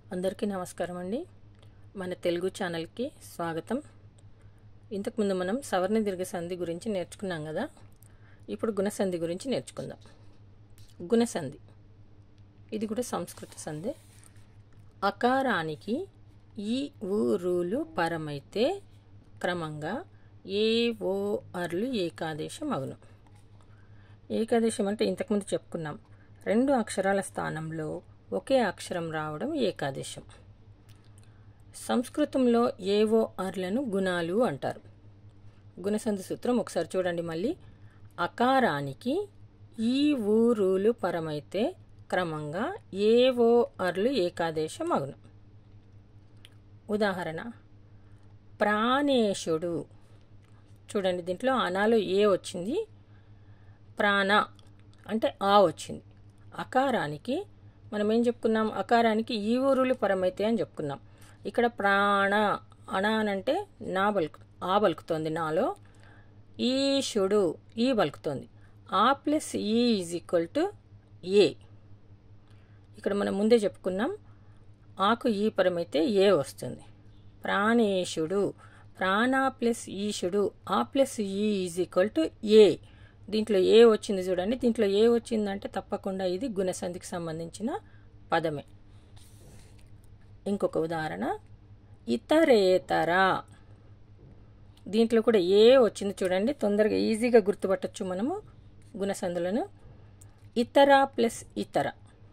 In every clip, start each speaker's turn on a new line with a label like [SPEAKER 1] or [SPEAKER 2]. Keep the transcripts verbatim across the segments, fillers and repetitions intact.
[SPEAKER 1] అందరికీ నమస్కారం అండి. మన తెలుగు ఛానల్కి స్వాగతం. ఇంతకుముందు మనం సవర్ణ దీర్ఘ సంధి గురించి నేర్చుకున్నాం కదా. ఇప్పుడు గుణసంధి గురించి నేర్చుకుందాం. గుణసంధి ఇది కూడా సంస్కృత సంధి. అకారానికి ఈ ఊ రూలు పరమైతే క్రమంగా ఏ ఓ అర్లు ఏకాదేశం అగును. ఏకాదేశం అంటే ఇంతకుముందు చెప్పుకున్నాం, రెండు అక్షరాల స్థానంలో ఒకే అక్షరం రావడం ఏకాదేశం. సంస్కృతంలో ఏవో అర్లను గుణాలు అంటారు. గుణసంధి సూత్రం ఒకసారి చూడండి మళ్ళీ. అకారానికి ఈ ఊరులు పరమైతే క్రమంగా ఏవో అర్లు ఏకాదేశం అగును. ఉదాహరణ, ప్రాణేశుడు. చూడండి, దీంట్లో అనాలో ఏ వచ్చింది, ప్రాణ అంటే ఆ వచ్చింది. అకారానికి మనం ఏం చెప్పుకున్నాం, అకారానికి ఈ ఊరులు పరమైతే అని చెప్పుకున్నాం. ఇక్కడ ప్రాణ అనా అంటే నా బలుకు ఆ బలుకుతోంది, నాలో. ఈశుడు ఈ బలుకుతోంది. ఆ ప్లస్ ఈ ఈజ్ ఈక్వల్ టు ఏ. ఇక్కడ మనం ముందే చెప్పుకున్నాం, ఆకు ఈ పరమైతే ఏ వస్తుంది. ప్రాణేశుడు, ప్రాణ ప్లస్ ఈశుడు, ఆ ప్లస్ ఈ ఈజ్ ఈక్వల్ టు ఏ. దీంట్లో ఏ వచ్చింది చూడండి. దీంట్లో ఏ వచ్చిందంటే తప్పకుండా ఇది గుణసంధికి సంబంధించిన పదమే. ఇంకొక ఉదాహరణ, ఇతరేతర. దీంట్లో కూడా ఏ వచ్చింది చూడండి. తొందరగా ఈజీగా గుర్తుపట్టచ్చు మనము గుణసంధులను. ఇతర ప్లస్ ఇతర,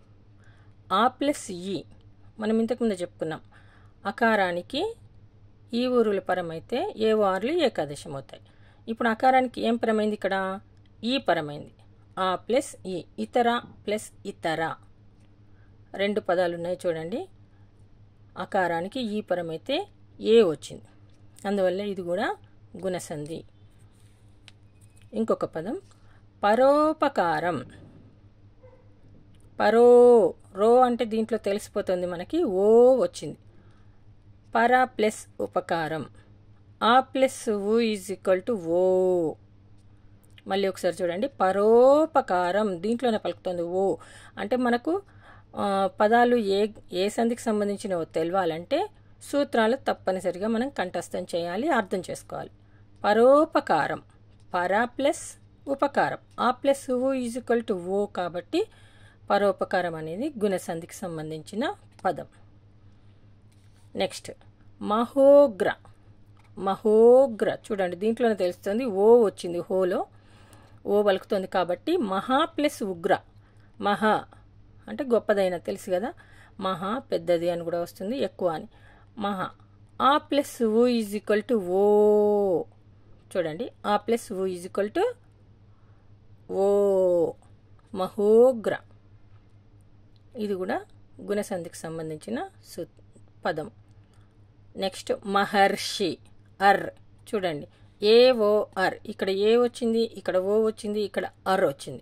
[SPEAKER 1] ఆ ప్లస్ ఈ. మనం ఇంతకుముందు చెప్పుకున్నాం, అకారానికి ఈ ఊరుల పరమైతే ఏ వార్లు ఏకాదశం అవుతాయి. ఇప్పుడు అకారానికి ఏం పరమైంది, ఇక్కడ ఈ పరమైంది. ఆ ప్లస్ ఈ, ఇతర ప్లస్ ఇతర. రెండు పదాలు ఉన్నాయి చూడండి. అకారానికి ఈ పరమైతే ఏ వచ్చింది, అందువల్ల ఇది కూడా గుణసంధి. ఇంకొక పదం పరోపకారం. పరో రో అంటే దీంట్లో తెలిసిపోతుంది మనకి, ఓ వచ్చింది. పర ప్లస్ ఉపకారం, ఆ ప్లస్ ఊ ఈజ్ ఈక్వల్ టు ఓ. మళ్ళీ ఒకసారి చూడండి, పరోపకారం దీంట్లోనే పలుకుతుంది ఓ. అంటే మనకు పదాలు ఏ ఏ సంధికి సంబంధించినవో తెలవాలంటే సూత్రాలు తప్పనిసరిగా మనం కంఠస్థం చేయాలి, అర్థం చేసుకోవాలి. పరోపకారం, పర ప్లస్ ఉపకారం, ఆ ప్లస్ ఊ ఈజ్ ఈక్వల్ టు ఓ. కాబట్టి పరోపకారం అనేది గుణసంధికి సంబంధించిన పదం. నెక్స్ట్ మహోగ్ర. మహోగ్ర చూడండి, దీంట్లోనే తెలుస్తుంది ఓ వచ్చింది, హోలో ఓ పలుకుతుంది. కాబట్టి మహా ప్లస్ ఉగ్ర. మహా అంటే గొప్పదైన తెలుసు కదా, మహా పెద్దది అని కూడా వస్తుంది, ఎక్కువ అని. మహా, ఆ ప్లస్ ఊ ఈజ్ ఈక్వల్ టు ఓ. చూడండి, ఆ ప్లస్ ఊ ఈజ్ ఈక్వల్ టు ఓ. మహోగ్ర ఇది కూడా గుణసంధికి సంబంధించిన సు పదం. నెక్స్ట్ మహర్షి. అర్ చూడండి, ఏ ఓ అర్. ఇక్కడ ఏ వచ్చింది, ఇక్కడ ఓ వచ్చింది, ఇక్కడ అర్ వచ్చింది.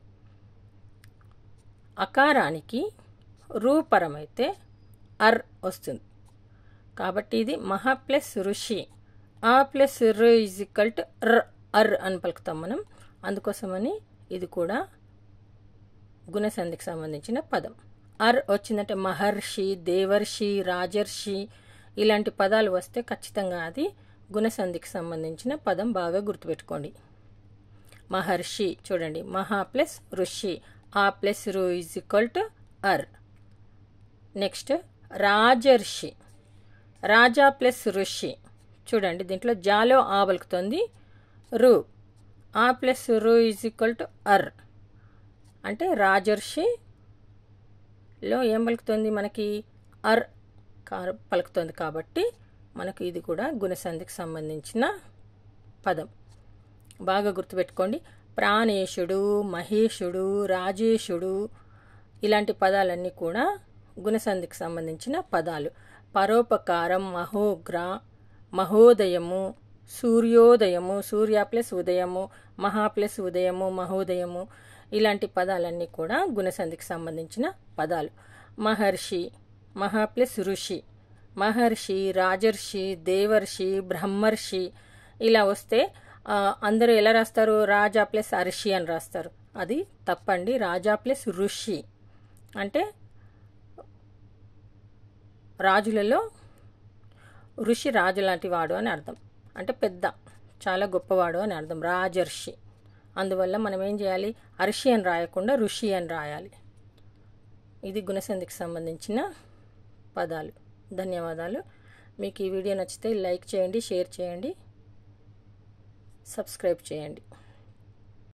[SPEAKER 1] అకారానికి రూపరమైతే అర్ వస్తుంది. కాబట్టి ఇది మహా ప్లస్ ఋషి, ఆ ప్లస్ రు ఈజ్ ఈక్వల్ టు ర్, అర్ అని పలుకుతాం మనం. అందుకోసమని ఇది కూడా గుణసంధికి సంబంధించిన పదం. అర్ వచ్చిందంటే మహర్షి, దేవర్షి, రాజర్షి ఇలాంటి పదాలు వస్తే ఖచ్చితంగా అది గుణసంధికి సంబంధించిన పదం. బాగా గుర్తుపెట్టుకోండి. మహర్షి చూడండి, మహా ప్లస్ ఋషి, ఆ ప్లస్ రు ఈజ్ ఈక్వల్ టు అర్. నెక్స్ట్ రాజర్షి. రాజా ప్లస్ ఋషి. చూడండి, దీంట్లో జాలో ఆ పలుకుతుంది, రు, ఆ ప్లస్ రు ఈజ్ ఈక్వల్ టు అర్. అంటే రాజర్షిలో ఏం పలుకుతుంది మనకి, అర్ పలుకుతుంది. కాబట్టి మనకు ఇది కూడా గుణసంధికి సంబంధించిన పదం. బాగా గుర్తుపెట్టుకోండి. ప్రాణేశుడు, మహేశుడు, రాజేశుడు ఇలాంటి పదాలన్నీ కూడా గుణసంధికి సంబంధించిన పదాలు. పరోపకారం, మహోగ్ర, మహోదయము, సూర్యోదయము, సూర్య ప్లస్ ఉదయము, మహా ప్లస్ ఉదయము, మహోదయము ఇలాంటి పదాలన్నీ కూడా గుణసంధికి సంబంధించిన పదాలు. మహర్షి, మహా ప్లస్ ఋషి, మహర్షి, రాజర్షి, దేవర్షి, బ్రహ్మర్షి ఇలా వస్తే అందరూ ఎలా రాస్తారు, రాజా ప్లస్ అర్షి అని రాస్తారు. అది తప్పండి. రాజా ప్లస్ ఋషి అంటే రాజులలో ఋషి రాజు లాంటి వాడు అని అర్థం, అంటే పెద్ద, చాలా గొప్పవాడు అని అర్థం, రాజర్షి. అందువల్ల మనం ఏం చేయాలి, అర్షి అని రాయకుండా ఋషి అని రాయాలి. ఇది గుణసంధికి సంబంధించిన పదాలు. ధన్యవాదాలు. మీకు ఈ వీడియో నచ్చితే లైక్ చేయండి, షేర్ చేయండి, సబ్స్క్రైబ్ చేయండి.